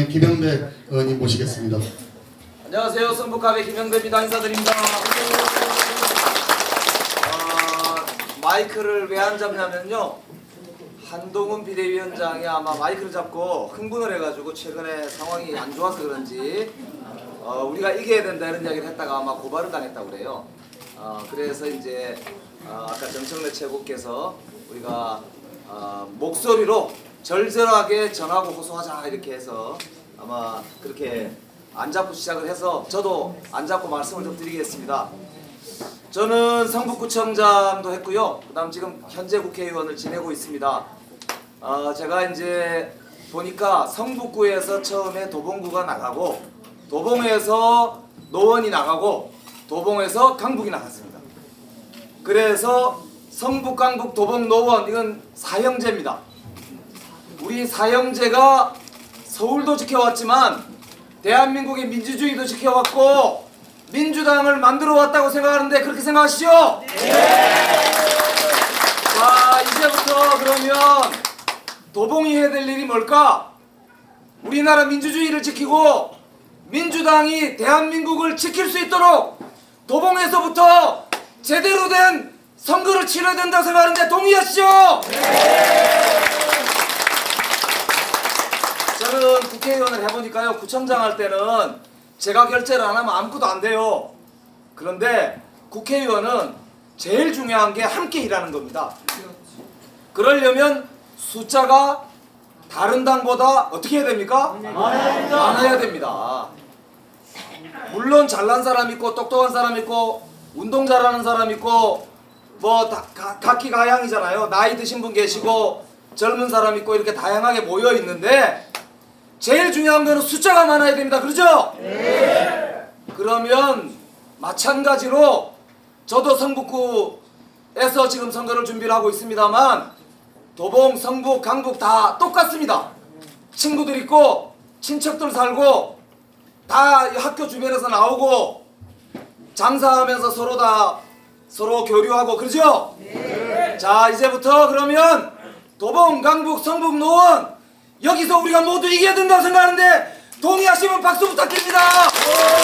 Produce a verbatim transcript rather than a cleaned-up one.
성북갑의 김영배 의원님 모시겠습니다. 안녕하세요. 성북갑의 김영배입니다. 인사드립니다. 어, 마이크를 왜 안 잡냐면요, 한동훈 비대위원장이 아마 마이크를 잡고 흥분을 해가지고 최근에 상황이 안 좋아서 그런지 어, 우리가 이겨야 된다 이런 이야기를 했다가 아마 고발을 당했다고 그래요. 어, 그래서 이제 어, 아까 정청래 최고께서 우리가 어, 목소리로 절절하게 전하고 호소하자 이렇게 해서 아마 그렇게 안 잡고 시작을 해서 저도 안 잡고 말씀을 좀 드리겠습니다. 저는 성북구청장도 했고요. 그 다음 지금 현재 국회의원을 지내고 있습니다. 어, 제가 이제 보니까 성북구에서 처음에 도봉구가 나가고, 도봉에서 노원이 나가고, 도봉에서 강북이 나갔습니다. 그래서 성북, 강북, 도봉, 노원, 이건 사형제입니다. 우리 사형제가 서울도 지켜왔지만 대한민국의 민주주의도 지켜왔고 민주당을 만들어 왔다고 생각하는데 그렇게 생각하시죠? 네. 자, 이제부터 그러면 도봉이 해야 될 일이 뭘까? 우리나라 민주주의를 지키고 민주당이 대한민국을 지킬 수 있도록 도봉에서부터 제대로 된 선거를 치러야 된다고 생각하는데 동의하시죠? 네. 저는 국회의원을 해보니까요, 구청장 할 때는 제가 결재를 안 하면 아무것도 안 돼요. 그런데 국회의원은 제일 중요한 게 함께 일하는 겁니다. 그러려면 숫자가 다른 당보다 어떻게 해야 됩니까? 많아야 됩니다. 물론 잘난 사람 있고 똑똑한 사람 있고 운동 잘하는 사람 있고 뭐 다, 가, 각기 가양이잖아요. 나이 드신 분 계시고 젊은 사람 있고 이렇게 다양하게 모여 있는데 제일 중요한 거는 숫자가 많아야 됩니다. 그렇죠? 네. 그러면 마찬가지로 저도 성북구에서 지금 선거를 준비를 하고 있습니다만 도봉, 성북, 강북 다 똑같습니다. 친구들 있고 친척들 살고 다 학교 주변에서 나오고 장사하면서 서로 다 서로 교류하고 그러죠? 네. 자, 이제부터 그러면 도봉, 강북, 성북, 노원 여기서 우리가 모두 이겨야 된다고 생각하는데 동의하시면 박수 부탁드립니다.